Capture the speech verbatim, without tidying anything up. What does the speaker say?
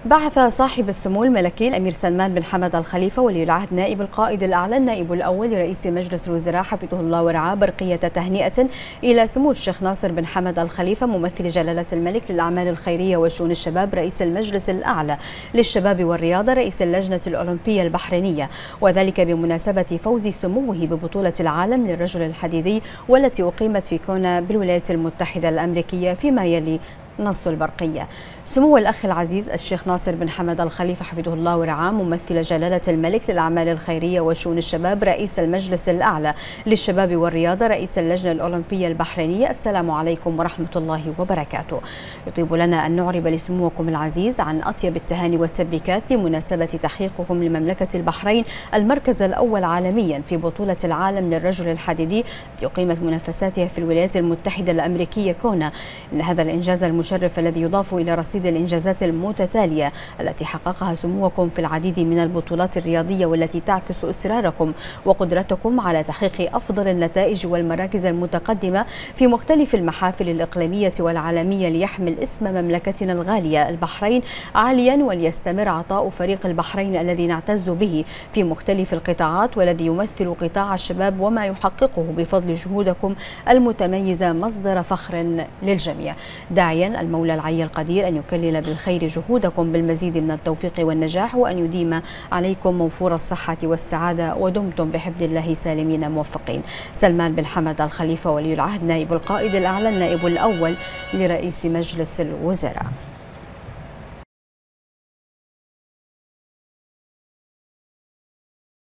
بعث صاحب السمو الملكي الأمير سلمان بن حمد الخليفة ولي العهد نائب القائد الأعلى النائب الأول لرئيس مجلس الوزراء حفظه الله ورعاه برقية تهنئة إلى سمو الشيخ ناصر بن حمد الخليفة ممثل جلالة الملك للأعمال الخيرية وشؤون الشباب رئيس المجلس الأعلى للشباب والرياضة رئيس اللجنة الأولمبية البحرينية، وذلك بمناسبة فوز سموه ببطولة العالم للرجل الحديدي والتي أقيمت في كونا بالولايات المتحدة الأمريكية. فيما يلي نص البرقية: سمو الأخ العزيز الشيخ ناصر بن حمد الخليفة حفظه الله ورعاه ممثل جلالة الملك للأعمال الخيرية وشؤون الشباب رئيس المجلس الأعلى للشباب والرياضة رئيس اللجنة الأولمبية البحرينية، السلام عليكم ورحمة الله وبركاته. يطيب لنا أن نعرب لسموكم العزيز عن أطيب التهاني والتبريكات بمناسبة تحقيقكم لمملكة البحرين المركز الأول عالميا في بطولة العالم للرجل الحديدي التي أقيمت منافساتها في الولايات المتحدة الأمريكية كونا. إن هذا الإنجاز المشرف الذي يضاف إلى رصيد الإنجازات المتتالية التي حققها سموكم في العديد من البطولات الرياضية والتي تعكس إصراركم وقدرتكم على تحقيق أفضل النتائج والمراكز المتقدمة في مختلف المحافل الإقليمية والعالمية ليحمل اسم مملكتنا الغالية البحرين عاليا، وليستمر عطاء فريق البحرين الذي نعتز به في مختلف القطاعات والذي يمثل قطاع الشباب وما يحققه بفضل جهودكم المتميزة مصدر فخر للجميع، داعيا المولى العلي القدير أن يكلل بالخير جهودكم بالمزيد من التوفيق والنجاح، وأن يديم عليكم موفور الصحة والسعادة، ودمتم بحفظ الله سالمين موفقين. سلمان بن حمد الخليفة ولي العهد نائب القائد الأعلى النائب الأول لرئيس مجلس الوزراء.